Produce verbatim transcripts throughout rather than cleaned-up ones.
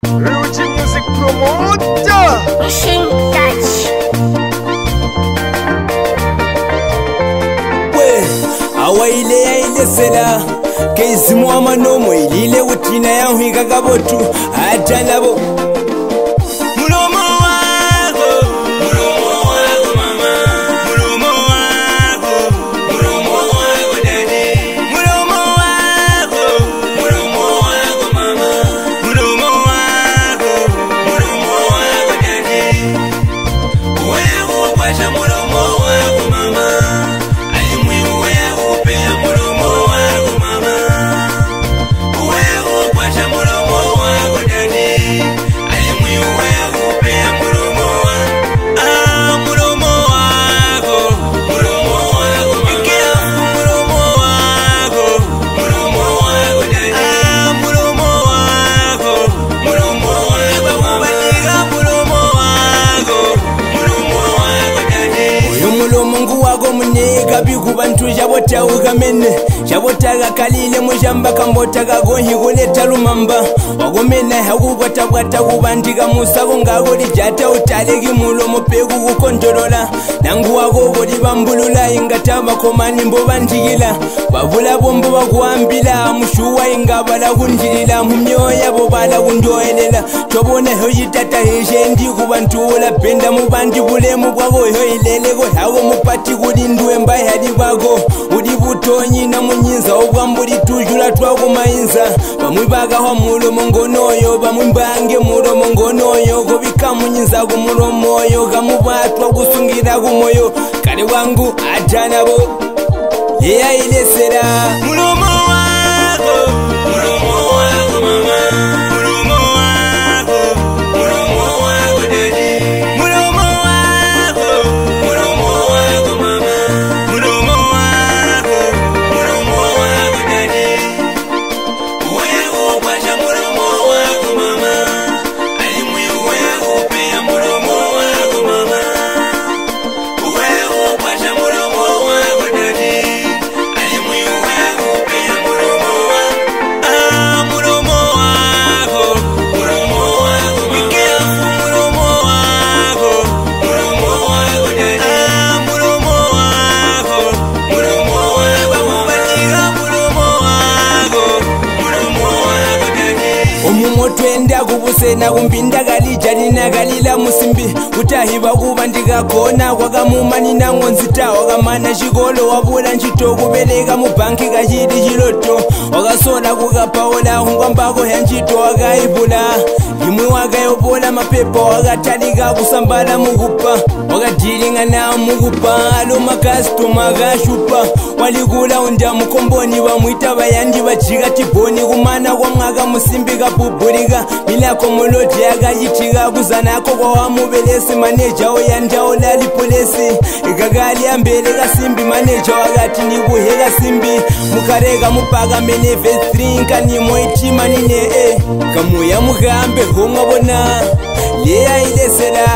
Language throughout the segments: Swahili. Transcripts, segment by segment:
Ruchi Music Promoter Machine Touch. Awaile ya ile sela Kezi muama nomo ilile utina ya huiga gabotu Aja nabo Mulomo wako Mulomo wako mama Mulomo wako Mulomo wako daddy Mulomo wako Mulomo wako mama Mulomo wako Mulomo wako daddy Wewe kwasha mulomo wako mama Bikubantu jabota ugamene jabota gakalile mujamba kambota gagonyi kuleta lumamba wagomena hakugota bwata kubandiga musago ngagoli jata utalegi mulomo pegu kukontrola nangu wago bodi bambulula ingataba komani mbobandikila babula bombo bakuambila mushuwa ingabala kunjilila mumyoya bobala kundoelela tobone hoyitata hejendi kubantu ola penda mubandi bulemu bwago hoyilele go hawo mupati kulindwe mbaye hadi bago udi butonyi na munyinza obwambuli tujula twago mayinza bamwibaga ho mulomo ngonoyo bamwimbange mulomo ngonoyo gobika munyinza go mulomo yo gamubatwa gusungira gumoyo kale wangu ajanabo leya ile sera mulomo wako mulomo wako mama mulomo wako mulomo wako daddy mulomo wako mulomo wako mama mulomo wako mulomo wako daddy wewe kwasha mulomo wako mama alimu wewe pia mulomo wako mama wewe kwasha mulomo wako daddy alimu wewe pia mulomo wako ah mulomo wako mulomo wako mama mulomo wako mulomo wako daddy ah mulomo wako mulomo wako mubatiga mulomo wako mulomo wako daddy omumo twenda kubusena kumbinda galijani na galila musimbi utahiba kubandika kona kwakamumani na ngonzita wakamana chikolo wabula nchito kubeleka mu banki kachidi chiloto wakasola kukapaola hungwambako ya nchito wakaibula imwe wakayopola mapepa wakatalika kusambala mukupa wakadilinga na mukupa alo makastoma kashupa walikula unda mukomboni bamwita bayandi bachika tiboni kumana kwa mwaka musimbi kapupulika milako muloti akayitika kuzanako kwa wamubelesi maneja oyandawo lali polisi ikagali ambele kasimbi maneja wakati nibuhe kasimbi mukareka mupaka meneve trinka nimoitima nine e kamuya mukambe homwabona leya ilesela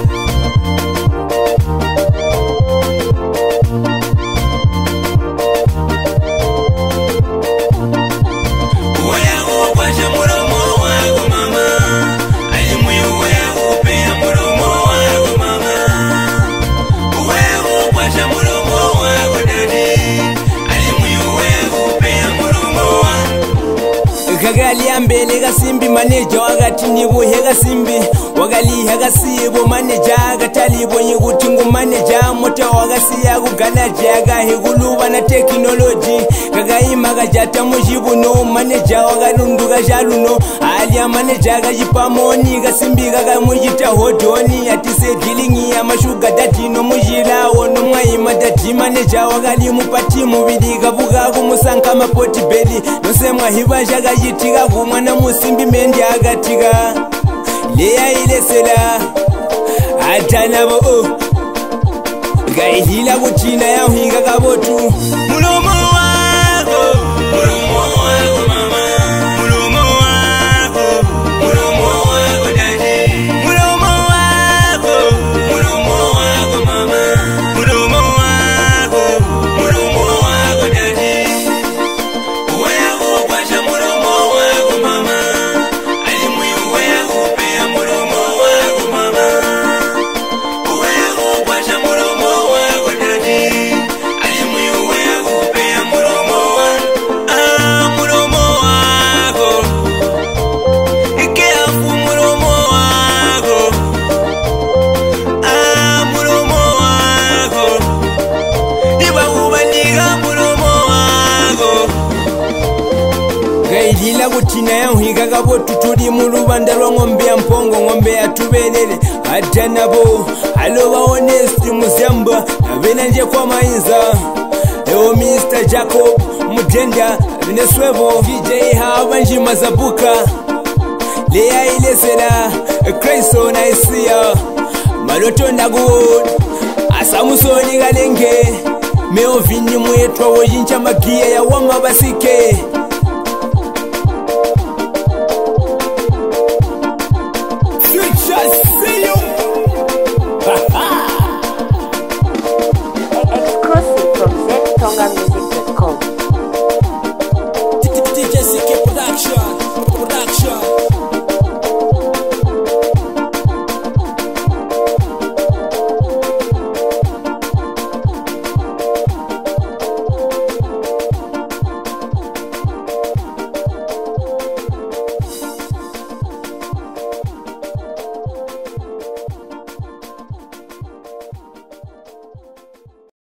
kagali ambele kasimbi maneja wakati nibuhe kasimbi wakaliha kasibo maneja akatalibo nyikuti ngu maneja mota wakasiya kugalaja akahikuluba na teknoloji kakaima kajata mujibuno maneja wakalunduka shaluno alya maneja kajipamoni kasimbi kakamujita hodoni atisedhilingi ya mashuga datino mujilawo nomwaima dati maneja wakalimupati mubili kabuka kumusanka mapoti beli nosemwa hibasha kajitika kumwana musimbi mendi akatika leya ilesela atanabo oh. gaihila kuchina ya huiga kabotu mulomo wako mulomo wako mama mulomo wako mulomo wako daddy mulomo wako mulomo wako mama mulomo wako mulomo wako daddy wewe kwasha mulomo wako mama alimu wewe Nina ya huiga gabo tuturi mulubanda lwa ngombe ya mpongo ngombe ya tubelele ajanabo aloba honest muzamba abena nje kwa mainza Ewo mister Jacob Mudenda Venezuevo D J Hava Njima Zabuka Lea Ilesera Kraiso na Isia Maloto Ndagud Asamusoni Galenge Meo vini mwetwa wojincha magia ya wama basike